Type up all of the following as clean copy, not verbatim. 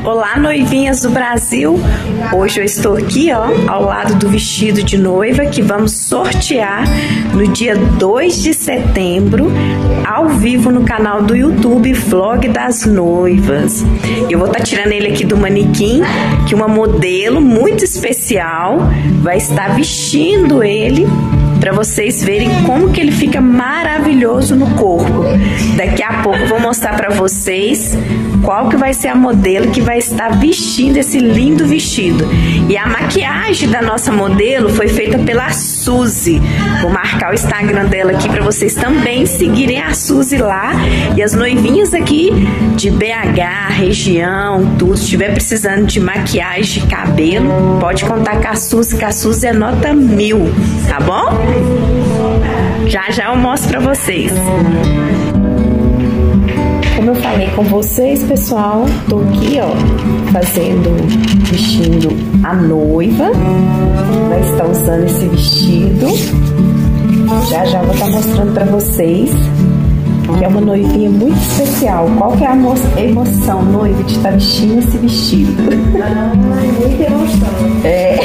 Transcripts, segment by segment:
Olá, noivinhas do Brasil! Hoje eu estou aqui, ó, ao lado do vestido de noiva que vamos sortear no dia 2 de setembro, ao vivo no canal do YouTube Vlog das Noivas. Eu vou estar tirando ele aqui do manequim, que uma modelo muito especial vai estar vestindo ele para vocês verem como que ele fica maravilhoso no corpo. Daqui a pouco eu vou mostrar para vocês qual que vai ser a modelo que vai estar vestindo esse lindo vestido. E a maquiagem da nossa modelo foi feita pela Suzy. Vou marcar o Instagram dela aqui para vocês também seguirem a Suzy lá. E as noivinhas aqui de BH, região, tudo, se estiver precisando de maquiagem de cabelo, pode contar com a Suzy, que a Suzy é nota 1000, tá bom? Já já eu mostro pra vocês. Como eu falei com vocês, pessoal, tô aqui, ó, vestindo a noiva. Vai estar usando esse vestido. Já já vou estar mostrando pra vocês que é uma noivinha muito especial. Qual que é a emoção, noiva, de estar vestindo esse vestido? Muita emoção. É.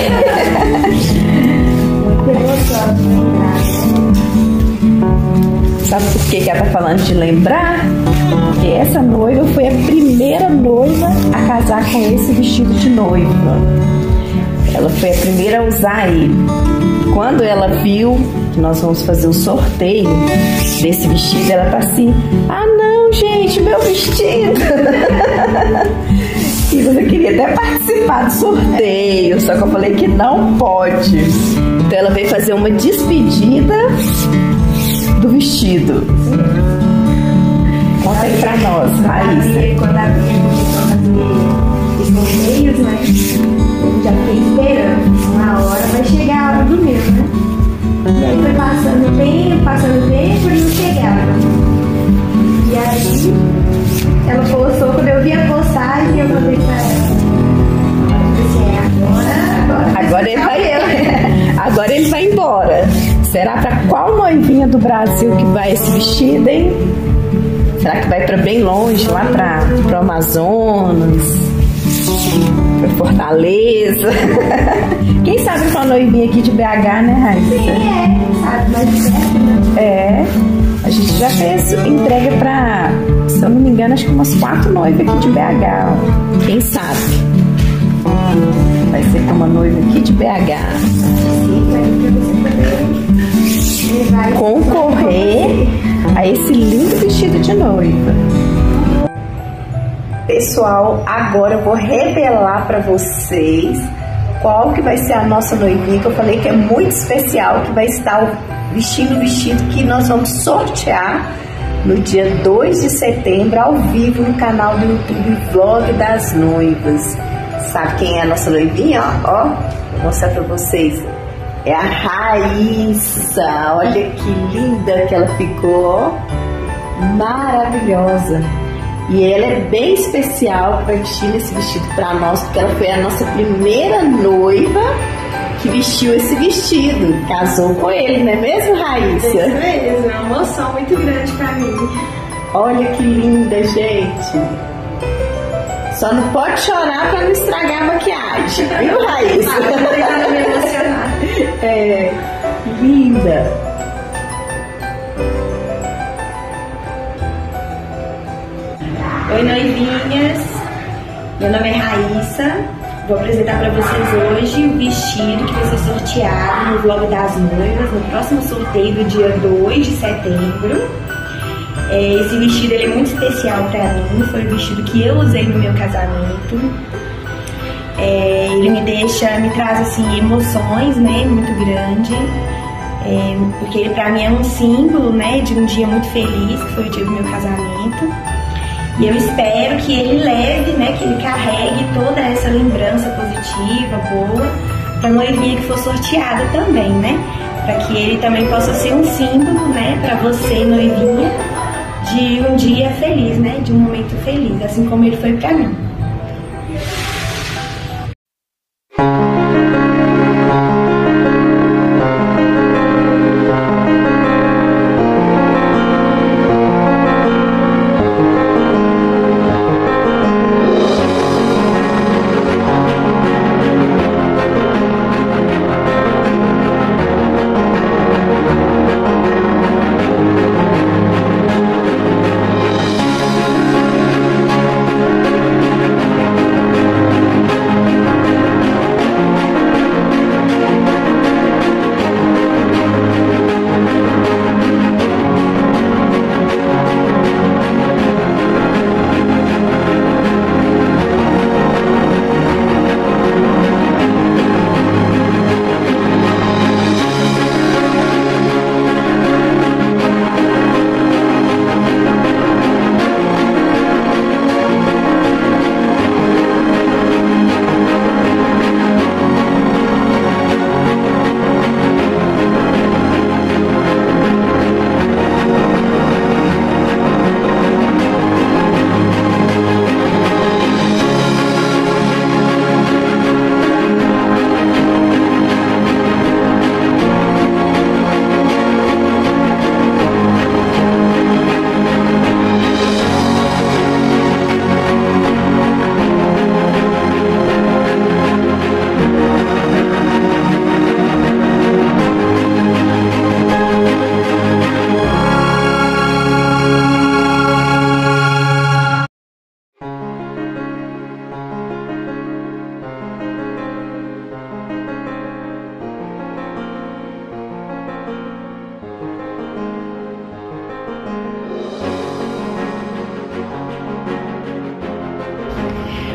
Sabe por que ela tá falando de lembrar? Porque essa noiva foi a primeira noiva a casar com esse vestido de noiva. Ela foi a primeira a usar ele. Quando ela viu que nós vamos fazer o sorteio desse vestido, ela tá assim: ah não, gente, meu vestido! E você queria até participar do sorteio, só que eu falei que não pode. Então ela veio fazer uma despedida do vestido. Conta aí pra nós, Raíssa. Quando a minha começou a fazer os sorteios, né? Eu já fiquei esperando. Uma hora vai chegar a hora do meu, né? E aí foi passando tempo e não chegava. E aí ela postou, quando eu vi a postagem, eu falei pra ela: agora ele vai embora. Será pra qual noivinha do Brasil que vai esse vestido, hein? Será que vai pra bem longe, lá pro Amazonas, pra Fortaleza? Quem sabe pra uma noivinha aqui de BH, né, Raíssa? Sim, quem sabe, mais de perto, né? É, a gente já fez entrega pra, se eu não me engano, acho que umas 4 noivas aqui de BH, ó. Quem sabe? Vai ser com uma noiva aqui de BH. Concorrer a esse lindo vestido de noiva. Pessoal, agora eu vou revelar para vocês qual que vai ser a nossa noivinha, que eu falei que é muito especial, que vai estar vestindo o vestido que nós vamos sortear no dia 2 de setembro, ao vivo no canal do YouTube Vlog das Noivas. Sabe quem é a nossa noivinha? Ó, vou mostrar pra vocês. É a Raíssa. Olha que linda que ela ficou. Maravilhosa. E ela é bem especial para vestir esse vestido para nós, porque ela foi a nossa primeira noiva que vestiu esse vestido. Casou com ele, não é mesmo, Raíssa? É isso mesmo, é uma emoção muito grande para mim. Olha que linda, gente. Só não pode chorar para não estragar a maquiagem, viu, Raíssa? Não me emocionar. É, linda. Oi, noivinhas. Meu nome é Raíssa. Vou apresentar para vocês hoje o vestido que vai ser sorteado no Vlog das Noivas, no próximo sorteio do dia 2 de setembro. Esse vestido ele é muito especial para mim, foi o vestido que eu usei no meu casamento. Ele me traz assim emoções, né, muito grande, porque ele para mim é um símbolo, né, de um dia muito feliz, que foi o dia do meu casamento. E eu espero que ele leve, né, que ele carregue toda essa lembrança positiva, boa, para a noivinha que for sorteada também, né, para que ele também possa ser um símbolo, né, para você, noivinha, de um dia feliz, né? De um momento feliz, assim como ele foi pra mim.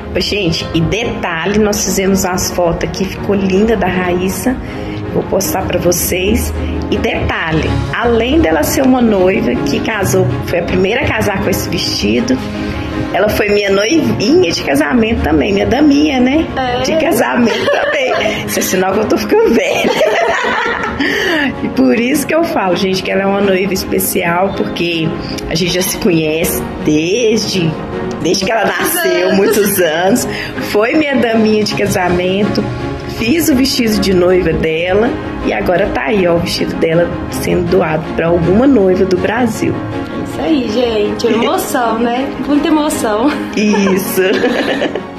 Gente, e detalhe, nós fizemos umas fotos aqui, ficou linda da Raíssa. Vou postar pra vocês. E detalhe, além dela ser uma noiva que casou, foi a primeira a casar com esse vestido, ela foi minha noivinha de casamento também, minha daminha, né? De casamento também. Isso é sinal que eu tô ficando velha. E por isso que eu falo, gente, que ela é uma noiva especial, porque a gente já se conhece desde que ela nasceu, muitos anos. Foi minha daminha de casamento. Fiz o vestido de noiva dela e agora tá aí, ó, o vestido dela sendo doado para alguma noiva do Brasil. É isso aí, gente. Emoção, né? Muita emoção. Isso.